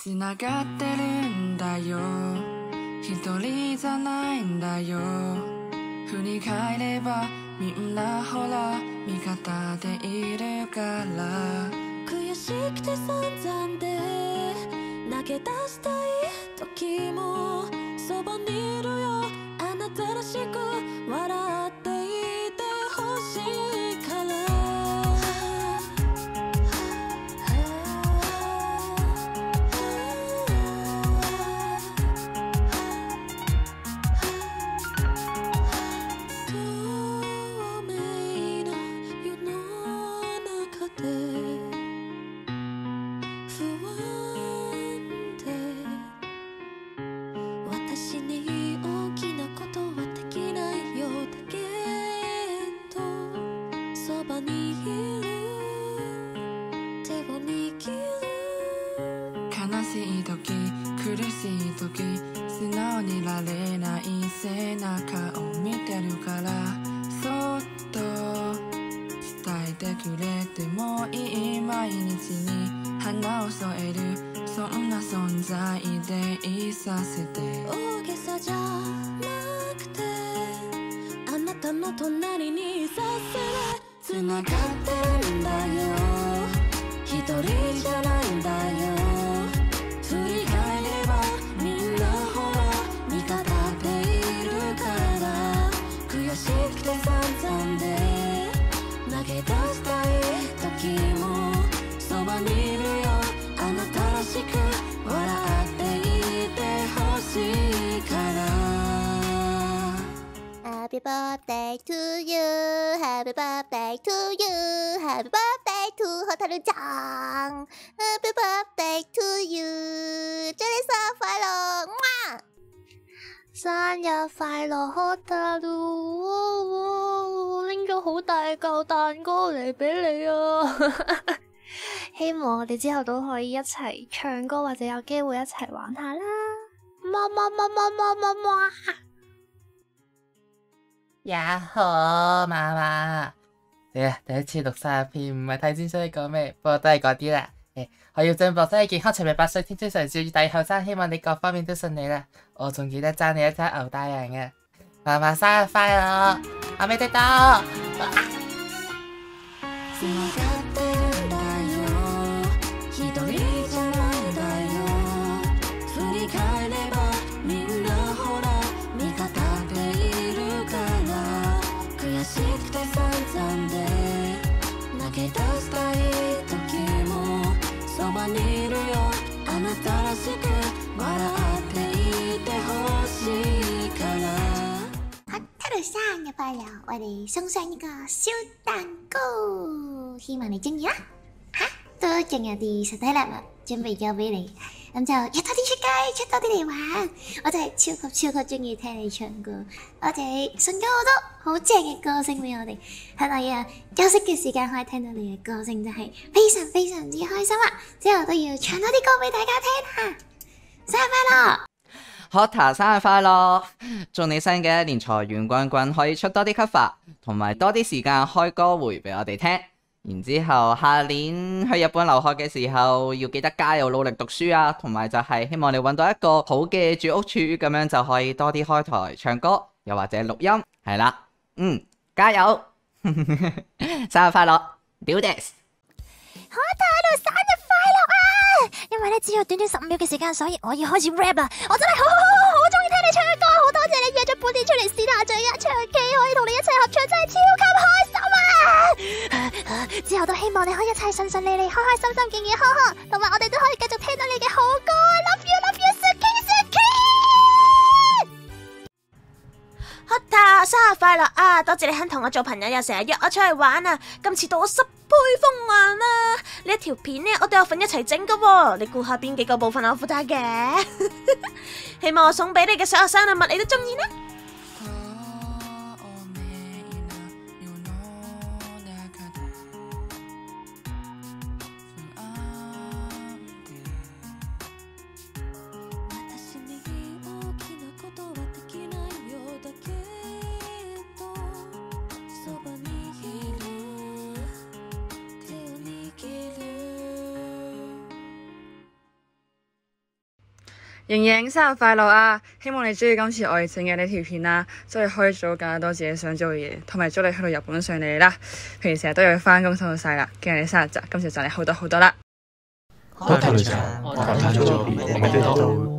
つながってるんだよ、一人じゃないんだよ。振り返ればみんなほら味方でいるから。 悔しくて散々で投げ出したい時もそばにいるよ、あなたらしく笑っていてほしいから。透明な世の中で不安で私に大きなことはできないようだけど、そばにいる手を握る。 悲しい時苦しい時素直にいられない背中を見てるから、そっと伝えてくれてもいい毎日に花を添える、そんな存在でいさせて。 大げさじゃなくてあなたの隣にいさせる。 つながってるんだよ、一人じゃないんだよ。振り返ればみんなほら味方でいるから。悔しくて散々で投げ出したい時もそばにいるよ、あなたらしく笑っていてほしいから。 Happy birthday to you, Happy birthday to you, Happy birthday to ホタルちゃん Happy birthday to you， 祝你生日快樂！生日快樂，ホタル！拎咗好大嚿蛋糕嚟俾你啊！希望我哋之後都可以一齊唱歌，或者有機會一齊玩下啦！麼麼麼麼麼麼麼！ 呀呵，媽媽，第一次讀生日片，唔係睇清楚你講咩，不過都係嗰啲啦。我要進步，身體健康，長命百歲，天天常笑，大後生，希望你各方面都順利啦。我仲記得爭你一隻牛大人嘅，媽媽生日快樂，我未得到。 つながってるんだよ、一人じゃないんだよ。振り返ればみんなほら味方でいるから。悔しくて散々で投げ出したい時もそばにいるよ、あなたらしく笑っていてほしいから。 ホタル生日快樂！我哋送上一個小蛋糕，希望你中意啦！都仲有啲實體禮物準備咗俾你，咁就約多啲出街，出多啲嚟玩。我真係超級中意聽你唱歌，我哋送咗好多好正嘅歌聲俾我哋，喺我啊休息嘅時間可以聽到你嘅歌聲，真係非常之開心啊！之後都要唱多啲歌俾大家聽啊！生日快樂！ Hotta 生日快樂！祝你新嘅一年財源滾滾，可以出多啲 cover， 同埋多啲時間開歌會俾我哋聽。然之後下年去日本留學嘅時候，要記得加油努力讀書啊！同埋就係希望你揾到一個好嘅住屋處，咁樣就可以多啲開台唱歌，又或者錄音，係啦。加油！生日快樂 ，Do this！ 好大路生日快樂啊！因為咧只有短短15秒嘅時間，所以我要開始 rap 啦！我真係好中意聽你唱歌，好多謝你約咗半年出嚟試下最一場機，可以同你一齊合唱，真係超級開心啊！之後都希望你可以一切順利，開心，健健康康，同埋我哋都可以繼續聽到你嘅好歌。Love you，Suki。 Hotta 生日快樂啊！多謝你肯同我做朋友，又成日約我出去玩啊！今次到我10倍奉還啦！呢一條片呢，我都有份一齊整噶喎，你估下邊幾個部分我負責嘅？希望我送俾你嘅所有生日禮物你都中意啦！ 瑩瑩生日快樂啊！希望你中意今次我哋整嘅呢條片啦，祝你可以做到更加多自己想做嘅嘢，同埋祝你去到日本順利啦！平時成日都要返工辛苦晒啦，今日你生日咋，今次就讚你好多好多啦！ 多謝女神，我睇咗片，我未到。